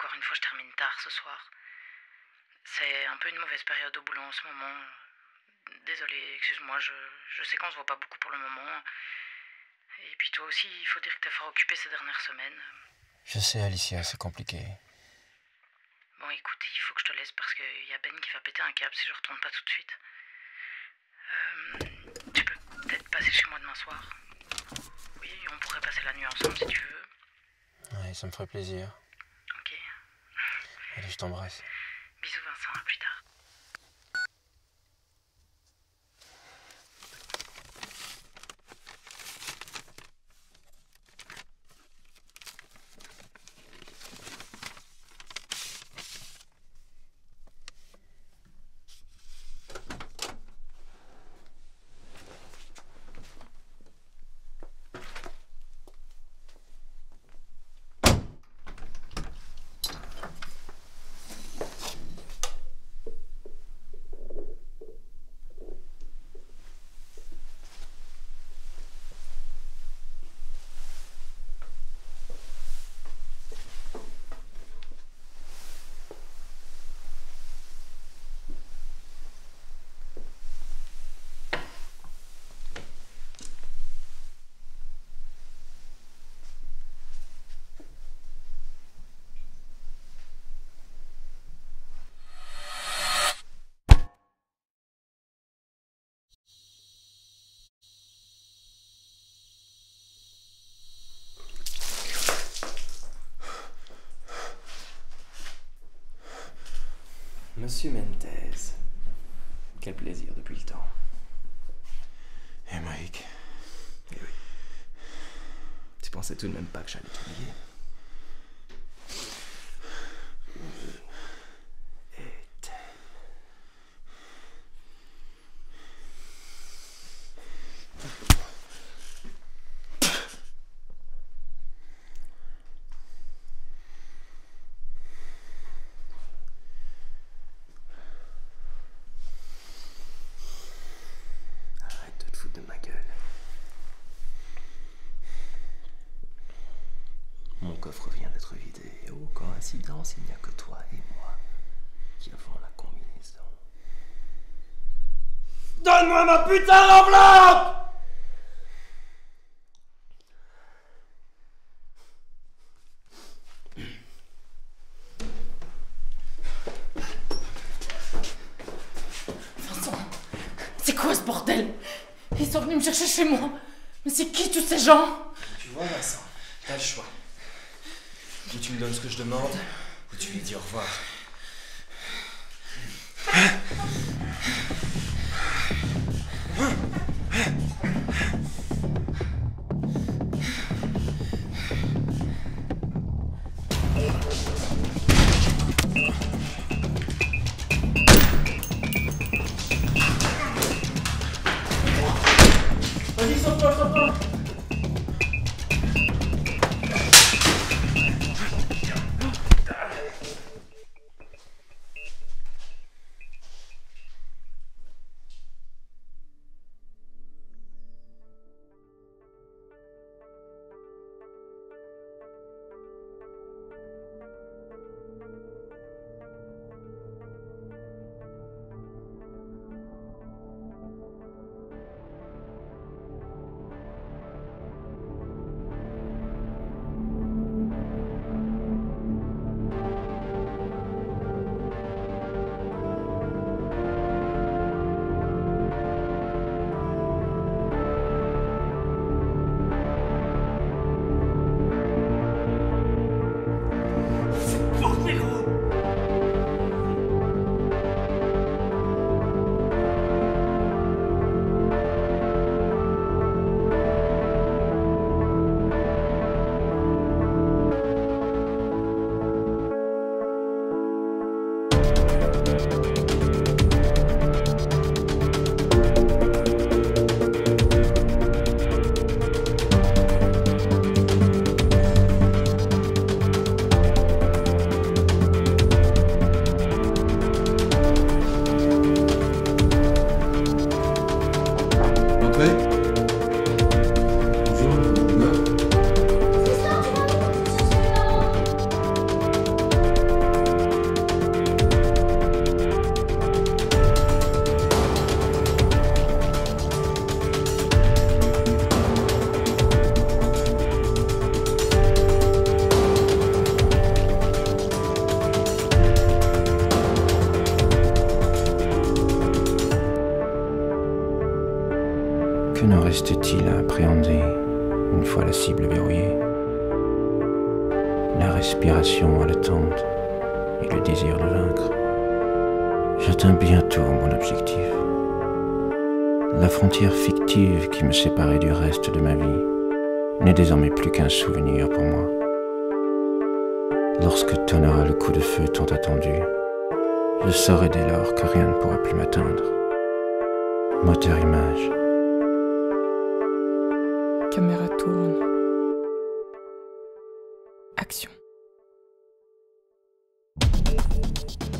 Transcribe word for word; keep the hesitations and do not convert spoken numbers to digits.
encore une fois, je termine tard ce soir. C'est un peu une mauvaise période au boulot en ce moment. Désolée, excuse-moi, je, je sais qu'on se voit pas beaucoup pour le moment. Et puis toi aussi, il faut dire que t'es fort occupée ces dernières semaines. Je sais, Alicia, c'est compliqué. Bon, écoute, il faut que je te laisse parce qu'il y a Ben qui va péter un câble si je retourne pas tout de suite. Euh, tu peux peut-être passer chez moi demain soir. Oui, on pourrait passer la nuit ensemble si tu veux. Ouais, ça me ferait plaisir. Ok. Allez, je t'embrasse. Bisous Vincent, à plus tard. Monsieur Mendez, quel plaisir depuis le temps. Et Mike? Eh oui. Tu pensais tout de même pas que j'allais t'oublier? Et arrête de te foutre de ma gueule. Mon coffre vient d'être vidé et oh coïncidence, il n'y a que toi et moi qui avons la combinaison. Donne-moi ma putain d'enveloppe! Vincent, c'est quoi ce bordel? Ils sont venus me chercher chez moi. Mais c'est qui tous ces gens? Tu vois Vincent, t'as le choix. Ou tu me donnes ce que je demande, ou tu lui dis au revoir. Vas-y, sauve-toi, sauve-toi! reste-t-il à appréhender une fois la cible verrouillée? La respiration haletante et le désir de vaincre. J'atteins bientôt mon objectif. La frontière fictive qui me séparait du reste de ma vie n'est désormais plus qu'un souvenir pour moi. Lorsque tonnera le coup de feu tant attendu, je saurai dès lors que rien ne pourra plus m'atteindre. Moteur image. Caméra tourne. Action.